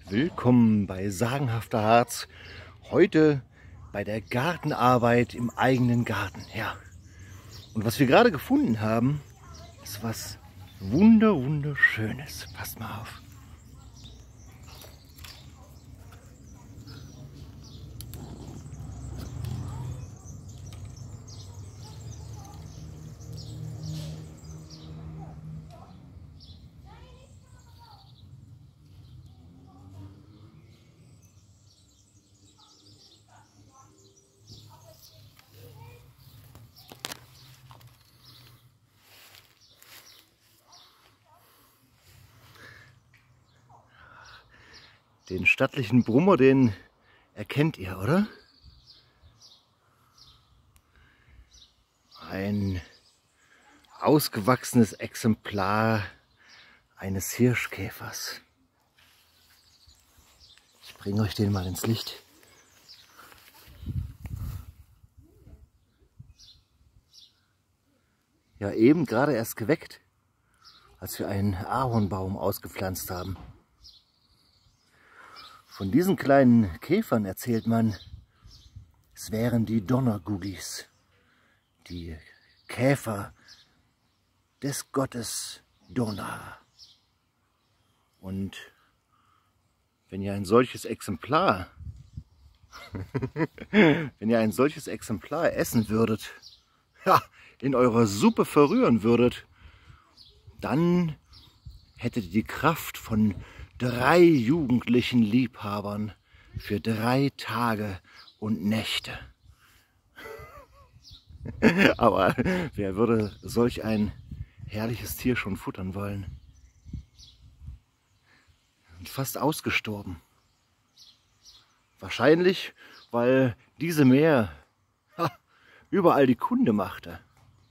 Willkommen bei Sagenhafter Harz. Heute bei der Gartenarbeit im eigenen Garten. Ja. Und was wir gerade gefunden haben, ist was wunderschönes. Passt mal auf. Den stattlichen Brummer, den erkennt ihr, oder? Ein ausgewachsenes Exemplar eines Hirschkäfers. Ich bringe euch den mal ins Licht. Ja, eben gerade erst geweckt, als wir einen Ahornbaum ausgepflanzt haben. Von diesen kleinen Käfern erzählt man, es wären die Donnergugis, die Käfer des Gottes Donner. Und wenn ihr ein solches Exemplar, essen würdet, ja, in eurer Suppe verrühren würdet, dann hättet ihr die Kraft von 3 jugendlichen Liebhabern für 3 Tage und Nächte. Aber wer würde solch ein herrliches Tier schon futtern wollen? Und fast ausgestorben. Wahrscheinlich, weil diese Meer überall die Kunde machte.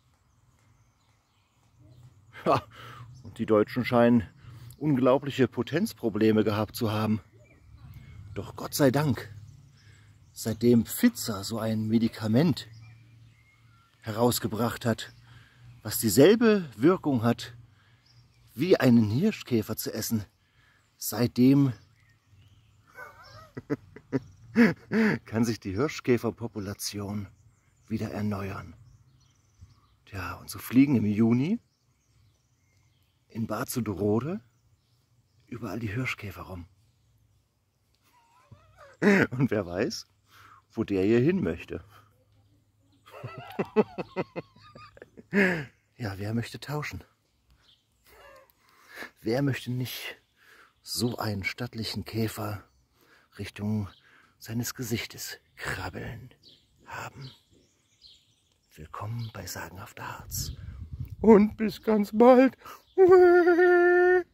Ja, und die Deutschen scheinen unglaubliche Potenzprobleme gehabt zu haben. Doch Gott sei Dank, seitdem Pfizer so ein Medikament herausgebracht hat, was dieselbe Wirkung hat, wie einen Hirschkäfer zu essen, seitdem kann sich die Hirschkäferpopulation wieder erneuern. Ja, und so fliegen im Juni in Bad Zuderode überall die Hirschkäfer rum. Und wer weiß, wo der hier hin möchte. Ja, wer möchte tauschen? Wer möchte nicht so einen stattlichen Käfer Richtung seines Gesichtes krabbeln haben? Willkommen bei Sagenhafter Harz. Und bis ganz bald.